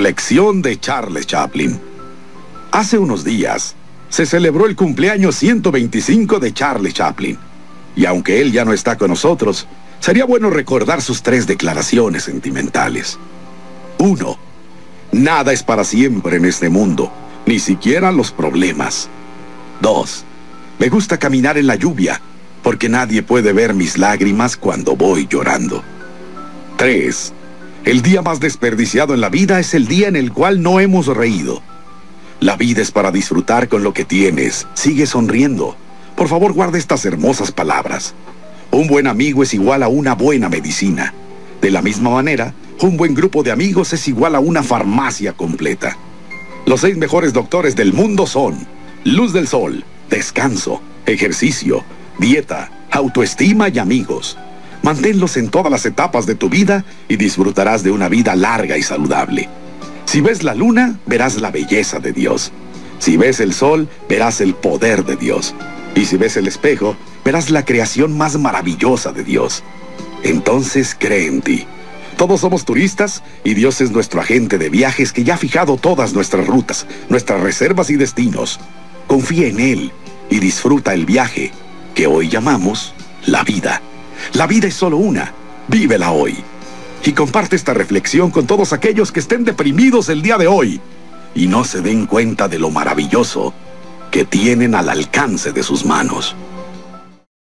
Reflexión de Charles Chaplin. Hace unos días se celebró el cumpleaños 125 de Charles Chaplin. Y aunque él ya no está con nosotros, sería bueno recordar sus 3 declaraciones sentimentales. 1. Nada es para siempre en este mundo, ni siquiera los problemas. 2. Me gusta caminar en la lluvia, porque nadie puede ver mis lágrimas cuando voy llorando. 3. El día más desperdiciado en la vida es el día en el cual no hemos reído. La vida es para disfrutar con lo que tienes. Sigue sonriendo. Por favor, guarda estas hermosas palabras. Un buen amigo es igual a una buena medicina. De la misma manera, un buen grupo de amigos es igual a una farmacia completa. Los 6 mejores doctores del mundo son luz del sol, descanso, ejercicio, dieta, autoestima y amigos. Manténlos en todas las etapas de tu vida y disfrutarás de una vida larga y saludable. Si ves la luna, verás la belleza de Dios. Si ves el sol, verás el poder de Dios. Y si ves el espejo, verás la creación más maravillosa de Dios. Entonces cree en ti. Todos somos turistas y Dios es nuestro agente de viajes que ya ha fijado todas nuestras rutas, nuestras reservas y destinos. Confía en Él y disfruta el viaje que hoy llamamos la vida. La vida es solo una. Vívela hoy. Y comparte esta reflexión con todos aquellos que estén deprimidos el día de hoy y no se den cuenta de lo maravilloso que tienen al alcance de sus manos.